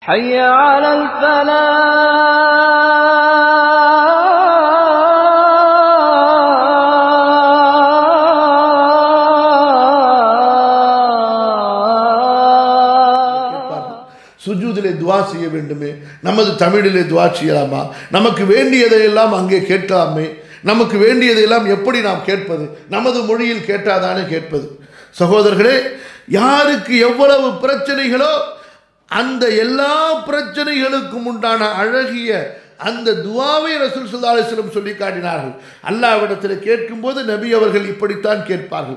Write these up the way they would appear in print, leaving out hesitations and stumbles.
حي على சுஜூதிலே துஆ செய்ய வேண்டுமே, நமது தமிழிலே துஆ செய்யலாமா? நமக்கு வேண்டியதையெல்லாம் அங்கே கேட்கலாமே? நமக்கு வேண்டியதையெல்லாம் எப்படி நாம் கேட்பது? நமது மொழியில் கேட்டாதானே கேட்பது. சகோதரர்களே, யாருக்கு எவ்வளவு பிரச்சனைகளோ அந்த எல்லா பிரச்சனைகளுக்கும் உண்டான அழகிய அந்த துஆவை ரசூல் ஸல்லல்லாஹு அலைஹி வஸல்லம் சொல்லி காட்டினார்கள். அல்லாஹ்விடத்தில் கேட்கும்போது நபி அவர்கள் இப்படித்தான் கேட்பார்கள்.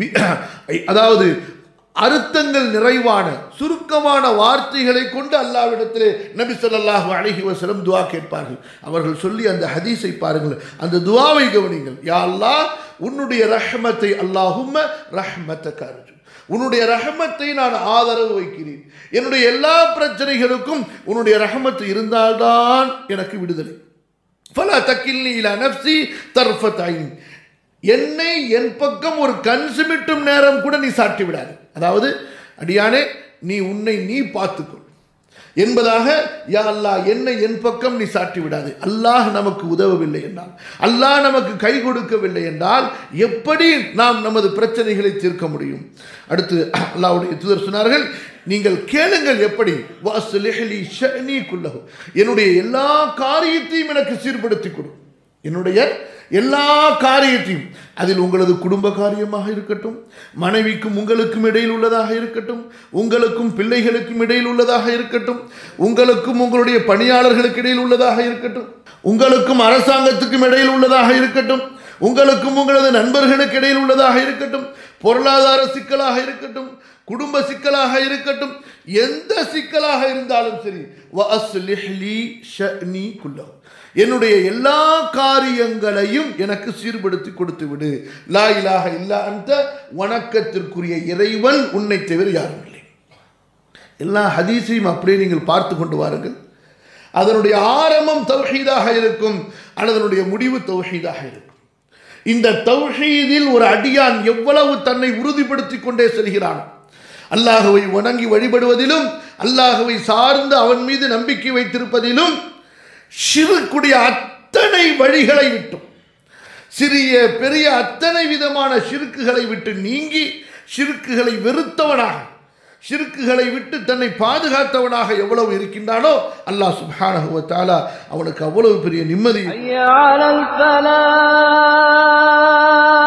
அதாவது அர்த்தங்கள் நிறைவான சுருக்கமான வார்த்தைகளை கொண்டு அல்லாஹ்விடத்திலே நபி ஸல்லல்லாஹு அலைஹி வஸல்லம் துஆ கேட்பார்கள். அவர்கள் சொல்லி அந்த ஹதீஸை பாருங்கள், அந்த துஆவை கவனிங்கள். யா அல்லாஹ், உன்னுடைய ரஹ்மத்தை, அல்லாஹும்ம ரஹ்மத்தக அர்ஜு, உன்னுடைய ரஹ்மத்தை நான் ஆதரவு வைக்கிறேன். என்னுடைய எல்லா பிரச்சனைகளுக்கும் உன்னுடைய ரஹ்மத் இருந்தால்தான் எனக்கு விடுதலை. ஃபலா தக்கில்னி இலா நஃப்ஸி தர்ஃபத் ஐன், என்னை என் பக்கம் ஒரு கண் சிமிட்டும் நேரம் கூட நீ சாட்டி விடாது. அதாவது அடியானே, நீ உன்னை நீ பார்த்துக்கொள் என்பதாக, யா அல்லாஹ், என்னை என் பக்கம் நீ சாட்டி விடாது. அல்லாஹ் நமக்கு உதவவில்லை என்றால், அல்லாஹ் நமக்கு கை கொடுக்கவில்லை என்றால் எப்படி நாம் நமது பிரச்சனைகளை தீர்க்க முடியும்? அடுத்து அல்லாஹ்வுடைய தூதர் சொன்னார்கள், நீங்கள் கேளுங்கள் எப்படி, வஸ்லிஹ்லி ஷஅனி குல்லஹு, என்னுடைய எல்லா காரியத்தையும் எனக்கு சீர்படுத்தி கொடு. என்னுடைய எல்லா காரியத்தையும், அதில் உங்களது குடும்ப காரியமாக இருக்கட்டும், மனைவிக்கும் உங்களுக்கும் இடையில் உள்ளதாக இருக்கட்டும், உங்களுக்கும் பிள்ளைகளுக்கும் இடையில் உள்ளதாக இருக்கட்டும், உங்களுக்கும் உங்களுடைய பணியாளர்களுக்கு இடையில் உள்ளதாக இருக்கட்டும், உங்களுக்கும் அரசாங்கத்துக்கும் இடையில் உள்ளதாக இருக்கட்டும், உங்களுக்கும் உங்களது நண்பர்களுக்கு இடையில் உள்ளதாக இருக்கட்டும், பொருளாதார சிக்கலாக இருக்கட்டும், குடும்ப சிக்கலாக இருக்கட்டும், எந்த சிக்கலாக இருந்தாலும் சரி, வஅஸ்லிஹ்லி ஷஅனி குல்லஹு, என்னுடைய எல்லா காரியங்களையும் எனக்கு சீர்படுத்தி கொடுத்து விடு. லா இலாஹ இல்லா அன்த, வணக்கத்திற்குரிய இறைவன் உன்னை தவிர யாரும் இல்லை. எல்லா ஹதீஸையும் அப்படியே நீங்கள் பார்த்து கொண்டு வாருங்கள். அதனுடைய ஆரம்பம் தௌஹீதாக இருக்கும், அதனுடைய முடிவு தௌஹீதாக இருக்கும். இந்த தௌஹீதில் ஒரு அடியான் எவ்வளவு தன்னை உறுதிப்படுத்தி கொண்டே செல்கிறான், அல்லாஹுவை வணங்கி வழிபடுவதிலும், அல்லாஹுவை சார்ந்து அவன் மீது நம்பிக்கை வைத்திருப்பதிலும், ஷிர்க்குடைய அத்தனை வழிகளை விட்டும், சிறிய பெரிய அத்தனை விதமான ஷிர்க்குகளை விட்டு நீங்கி, ஷிர்க்குகளை வெறுத்தவனாக, ஷிர்க்குகளை விட்டு தன்னை பாதுகாத்தவனாக எவ்வளவு இருக்கின்றானோ அல்லாஹ் சுப்ஹானஹு வ தஆலா அவனுக்கு அவ்வளவு பெரிய நிம்மதி.